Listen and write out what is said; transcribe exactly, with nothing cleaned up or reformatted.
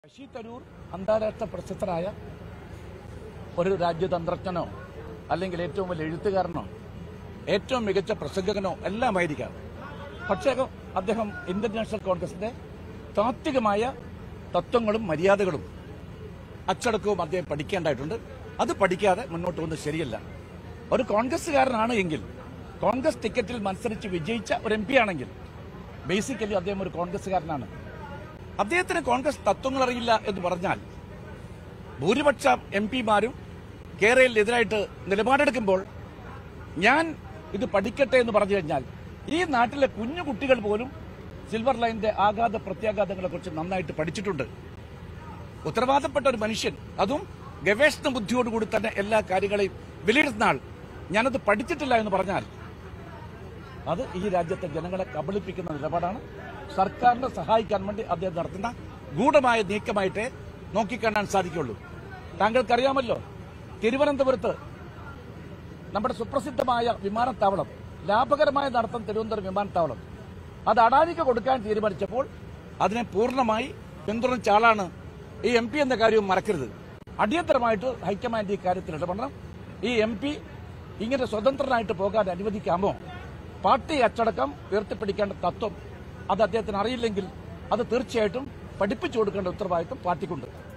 ശശി തരൂർ അന്താരാഷ്ട്ര പ്രശസ്തരായ ഒരു രാജ്യതന്ത്രജ്ഞനോ അല്ലെങ്കിൽ ഏറ്റവും വലിയ എഴുത്തുകാരനോ ഏറ്റവും മികച്ച പ്രസംഗകനോ എല്ലാമായിരിക്കാം. പക്ഷേ അദ്ദേഹം ഇന്ത്യൻ നാഷണൽ കോൺഗ്രസിന്റെ താത്വികമായ തത്വങ്ങളും മര്യാദകളും അച്ചടക്കവും അദ്ദേഹം പഠിക്കേണ്ടതായിട്ടുണ്ട്. അത് പഠിക്കാതെ മുന്നോട്ട് പോകുന്നത് ശരിയല്ല. ഒരു കോൺഗ്രസുകാരനാണ് എങ്കിൽ, കോൺഗ്രസ് ടിക്കറ്റിൽ മത്സരിച്ച് വിജയിച്ച ഒരു എം പി ആണെങ്കിൽ ബേസിക്കലി അദ്ദേഹം ഒരു കോൺഗ്രസുകാരനാണ്. അദ്ദേഹത്തിന് കോൺഗ്രസ് തത്വങ്ങൾ അറിയില്ല എന്ന് പറഞ്ഞാൽ ഭൂരിപക്ഷ എം പിമാരും കേരളത്തിനെതിരായിട്ട് നിലപാടെടുക്കുമ്പോൾ ഞാൻ ഇത് പഠിക്കട്ടെ എന്ന് പറഞ്ഞു കഴിഞ്ഞാൽ ഈ നാട്ടിലെ കുഞ്ഞു കുട്ടികൾ പോലും സിൽവർ ലൈനിന്റെ ആഘാത പ്രത്യാഘാതങ്ങളെ കുറിച്ച് നന്നായിട്ട് പഠിച്ചിട്ടുണ്ട്. ഉത്തരവാദപ്പെട്ട ഒരു മനുഷ്യൻ, അതും ഗവേഷണ ബുദ്ധിയോടുകൂടി തന്നെ എല്ലാ കാര്യങ്ങളെയും വിലയിരുത്തുന്ന ആൾ, ഞാനത് പഠിച്ചിട്ടില്ല എന്ന് പറഞ്ഞാൽ അത് ഈ രാജ്യത്തെ ജനങ്ങളെ കബളിപ്പിക്കുന്ന നിലപാടാണ്. സർക്കാരിനെ സഹായിക്കാൻ വേണ്ടി അദ്ദേഹം നടത്തുന്ന ഗൂഢമായ നീക്കമായിട്ടേ നോക്കിക്കാണാൻ സാധിക്കുള്ളൂ. താങ്കൾക്കറിയാമല്ലോ, തിരുവനന്തപുരത്ത് നമ്മുടെ സുപ്രസിദ്ധമായ വിമാനത്താവളം, ലാഭകരമായ നടത്തം തിരുവനന്തപുരം വിമാനത്താവളം, അത് അഡാനിക്ക് കൊടുക്കാൻ തീരുമാനിച്ചപ്പോൾ അതിനെ പൂർണ്ണമായി പിന്തുണച്ച ആളാണ് ഈ എം പി എന്ന കാര്യവും മറക്കരുത്. അടിയന്തരമായിട്ട് ഹൈക്കമാൻഡ് ഈ കാര്യത്തിൽ ഇടപെടണം. ഈ എം പി ഇങ്ങനെ സ്വതന്ത്രനായിട്ട് പോകാൻ അനുവദിക്കാമോ? പാർട്ടി അച്ചടക്കം ഉയർത്തിപ്പിടിക്കേണ്ട തത്വം അത് അദ്ദേഹത്തിന് അറിയില്ലെങ്കിൽ അത് തീർച്ചയായിട്ടും പഠിപ്പിച്ചു കൊടുക്കേണ്ട ഉത്തരവാദിത്വം പാർട്ടിക്കുണ്ട്.